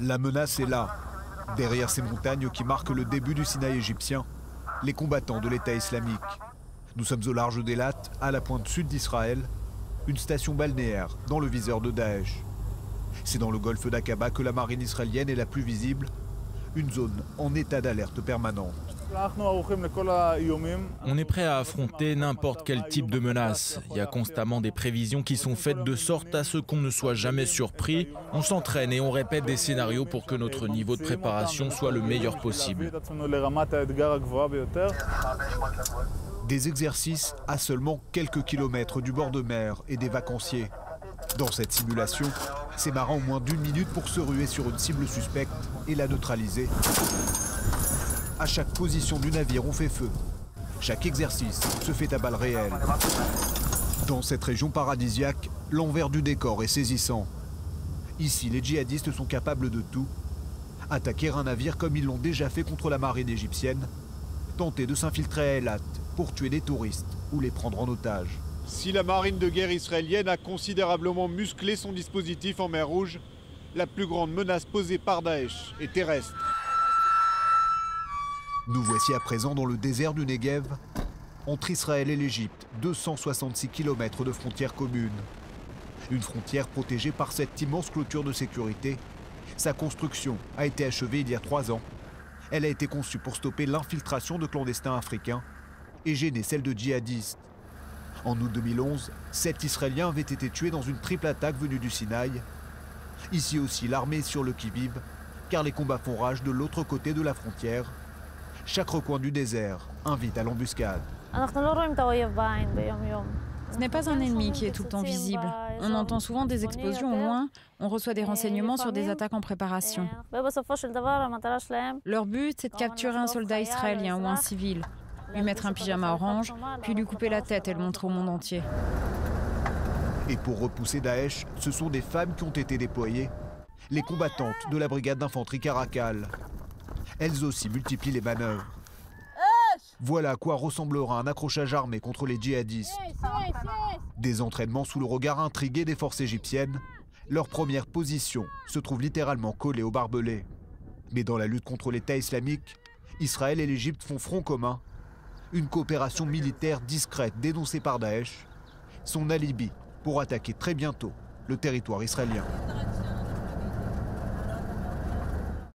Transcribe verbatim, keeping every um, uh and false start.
La menace est là. Derrière ces montagnes qui marquent le début du Sinaï égyptien, les combattants de l'État islamique. Nous sommes au large d'Elat, à la pointe sud d'Israël, une station balnéaire dans le viseur de Daesh. C'est dans le golfe d'Aqaba que la marine israélienne est la plus visible, une zone en état d'alerte permanente. On est prêt à affronter n'importe quel type de menace. Il y a constamment des prévisions qui sont faites de sorte à ce qu'on ne soit jamais surpris. On s'entraîne et on répète des scénarios pour que notre niveau de préparation soit le meilleur possible. Des exercices à seulement quelques kilomètres du bord de mer et des vacanciers. Dans cette simulation, ces marins ont moins d'une minute pour se ruer sur une cible suspecte et la neutraliser. À chaque position du navire, on fait feu. Chaque exercice se fait à balles réelles. Dans cette région paradisiaque, l'envers du décor est saisissant. Ici, les djihadistes sont capables de tout. Attaquer un navire comme ils l'ont déjà fait contre la marine égyptienne, tenter de s'infiltrer à Eilat pour tuer des touristes ou les prendre en otage. Si la marine de guerre israélienne a considérablement musclé son dispositif en mer Rouge, la plus grande menace posée par Daesh est terrestre. Nous voici à présent dans le désert du Negev, entre Israël et l'Égypte, deux cent soixante-six kilomètres de frontière commune. Une frontière protégée par cette immense clôture de sécurité. Sa construction a été achevée il y a trois ans. Elle a été conçue pour stopper l'infiltration de clandestins africains et gêner celle de djihadistes. En août deux mille onze, sept Israéliens avaient été tués dans une triple attaque venue du Sinaï. Ici aussi, l'armée est sur le qui-vive, car les combats font rage de l'autre côté de la frontière. Chaque recoin du désert invite à l'embuscade. Ce n'est pas un ennemi qui est tout le temps visible. On entend souvent des explosions au loin, on reçoit des renseignements sur des attaques en préparation. Leur but, c'est de capturer un soldat israélien ou un civil, lui mettre un pyjama orange, puis lui couper la tête et le montrer au monde entier. Et pour repousser Daesh, ce sont des femmes qui ont été déployées, les combattantes de la brigade d'infanterie Caracal. Elles aussi multiplient les manœuvres. Voilà à quoi ressemblera un accrochage armé contre les djihadistes. Des entraînements sous le regard intrigué des forces égyptiennes. Leur première position se trouve littéralement collée au barbelé. Mais dans la lutte contre l'État islamique, Israël et l'Égypte font front commun. Une coopération militaire discrète dénoncée par Daesh. Son alibi pour attaquer très bientôt le territoire israélien.